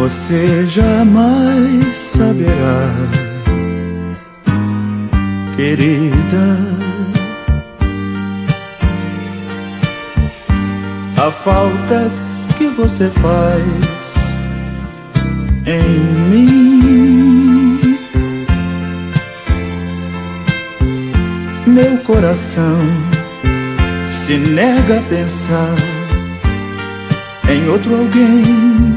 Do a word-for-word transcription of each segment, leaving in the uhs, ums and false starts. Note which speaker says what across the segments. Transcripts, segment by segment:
Speaker 1: Você jamais saberá, querida, a falta que você faz em mim. Meu coração se nega a pensar em outro alguém.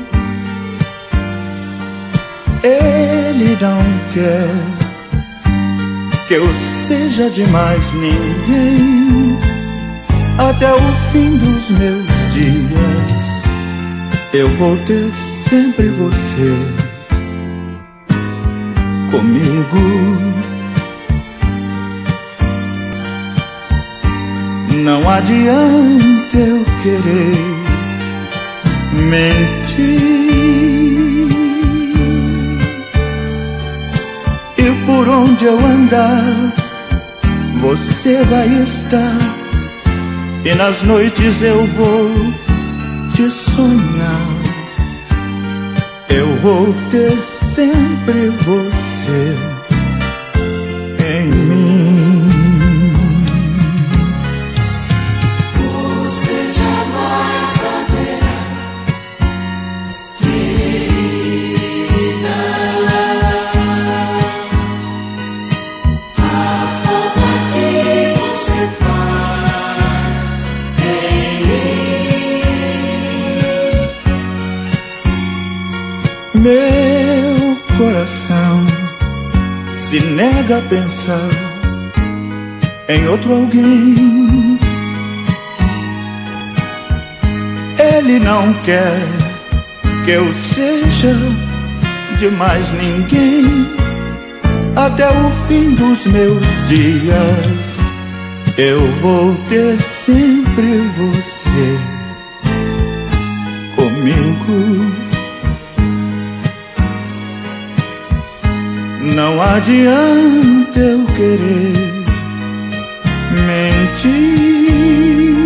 Speaker 1: Ele não quer que eu seja de mais ninguém. Até o fim dos meus dias eu vou ter sempre você comigo. Não adianta eu querer mentir. E por onde eu andar, você vai estar. E nas noites eu vou te sonhar. Eu vou ter sempre você em mim.
Speaker 2: Você jamais saberá, querida, a falta que você faz em mim.
Speaker 1: Meu coração se nega a pensar em outro alguém. Ele não quer que eu seja de mais ninguém. Até o fim dos meus dias eu vou ter sempre você comigo. Não adianta eu querer mentir.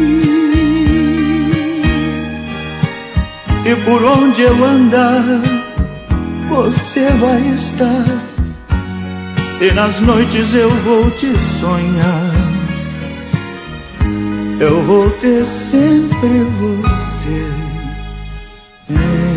Speaker 1: E por onde eu andar, você vai estar. E nas noites eu vou te sonhar. Eu vou ter sempre você.